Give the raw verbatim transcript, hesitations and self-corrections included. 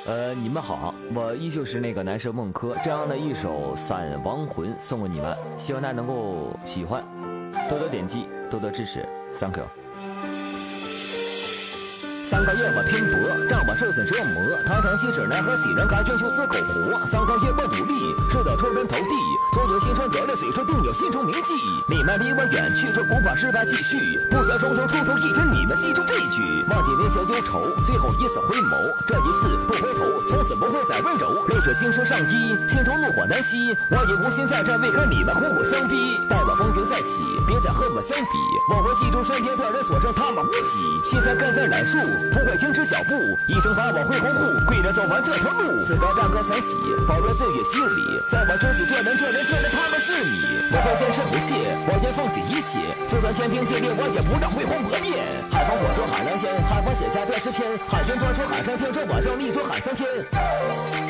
呃，你们好，我依旧是那个男神孟轲，这样的一首《散亡魂》送给你们，希望大家能够喜欢，多多点击，多多支持 ，Thank you。三个月我拼搏，让我受尽折磨，堂堂七尺奈何喜人，甘愿就此苟活。三个月我努力，直到出人头地，总有心中得了水说定有心中铭记。你们离我远去，这不怕失败继续，不想终究出头一天，你们记住这句，忘记那些忧愁，最后一次回眸，这一次不回头，从此不会再温柔。泪水倾生上衣，心中怒火难息，我已无心在这为和你们苦苦相逼。待我风云再起，别再和我相比，我会记住身边的人所剩他们无几，心酸更在染树。不会停止脚步，一生把我挥红护，跪着走完这条路。此刻战歌响起，保留岁月洗礼，在我珍惜这人这人这人他们是你。我会坚持不懈，我愿放弃一切，就算天崩地裂，我也不让辉煌磨灭。海风火出海蓝天，海风写下电视篇，海云传出海上天，这我叫力出海向天。